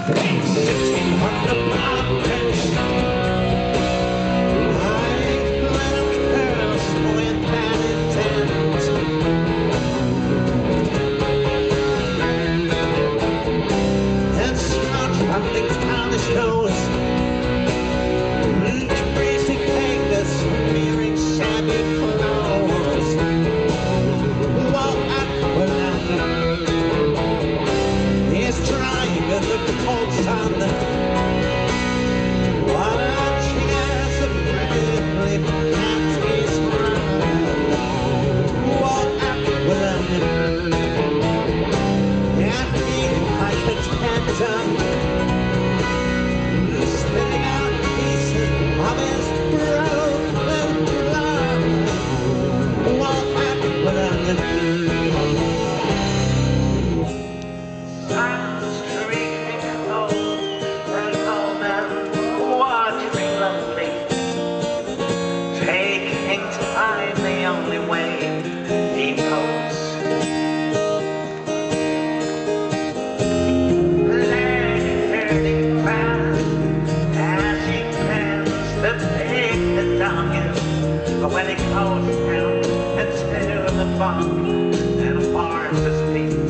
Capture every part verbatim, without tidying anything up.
sitting on the park bench, like little girls with bad intent. It's not running down his nose, crazy fingers wearing shabby clothes. Well, Aqualung is trying to look the cold sun. Watching as the bravely past his run. Well, Aqualung and feeling like a tantrum, spitting out pieces of his broken blood. Well, Aqualung I'm the only way he knows. Leg hurting fast as he plans to pick the donkey. But when he goes down into the fog and bars his feet,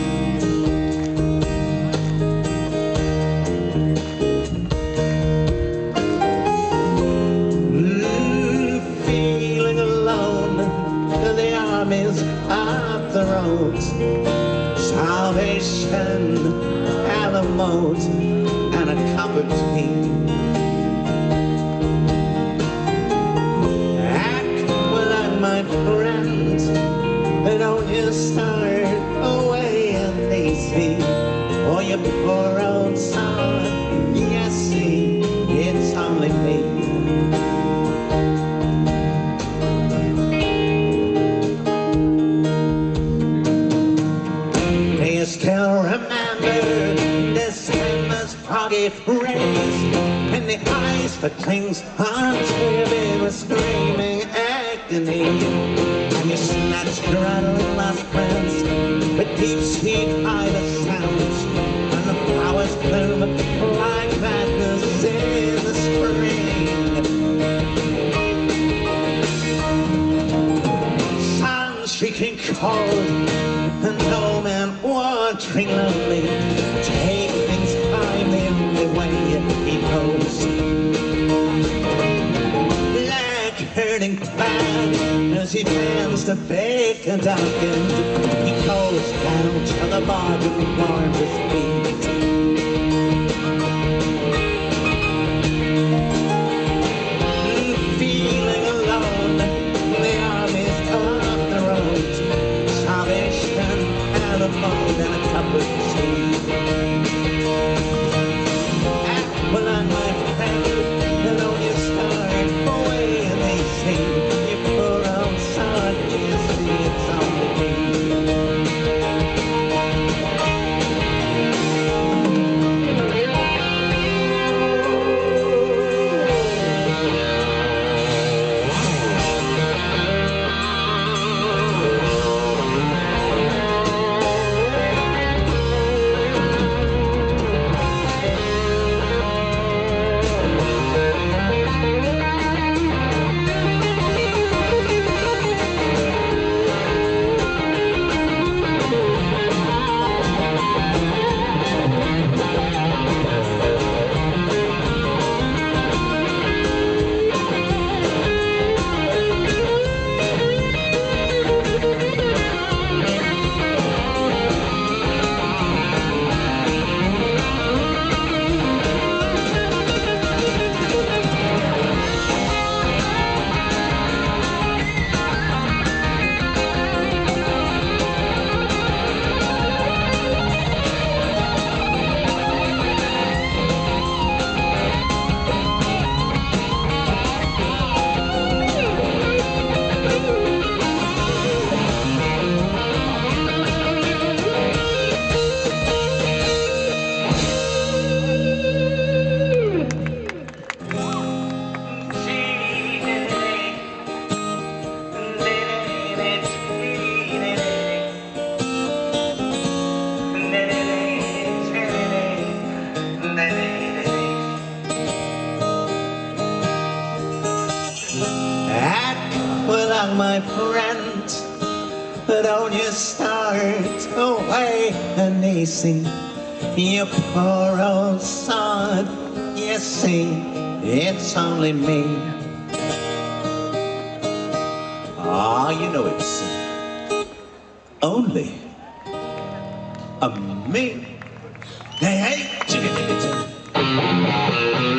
armies of the roads, Salvation, Alamode, and a cup of tea. Aqualung, my friend, don't you start away and lazy, or your poor old son. Yes, see, it's only me. Still remember this famous foggy phrase, in the eyes for things until they were screaming agony. And you snatched your rattling last friends with deep sweet idle sounds, and the flowers bloom like madness in the spring. Sun streaking cold, and no man wandering lonely. Take things time the only way he knows. Leg hurting bad as he plans to bake a donkey. He goes down to the bar to warm his feet. Feeling alone, the armies of the road, Salvation, and a phone and a cup of tea. Aqualung, my friend, and on your start away and they sing. You poor old son, you see it's only me. don't you start away uneasy, you poor old sod. You see, it's only me. Ah, you know it's only a me. Hey, hey, chicka chicka chicka.